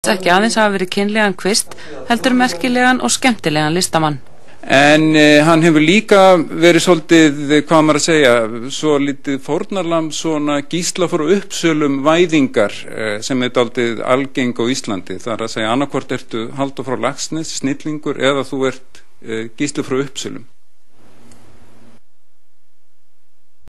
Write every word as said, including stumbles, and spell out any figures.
ekki aðeins hafa verið kynlegan kvist, heldur merkilegan og skemmtilegan listamann. En uh, hann hefur líka verið svolítið, hvað maður að segja, svo litið fórnarlamb svona Gísla frá Uppsölum væðingar uh, sem er dálítið algeng á Íslandi. Það er að segja annarkvort ertu Halldór frá Laxness, snillingur, eða þú ert uh, Gísli frá Uppsölum.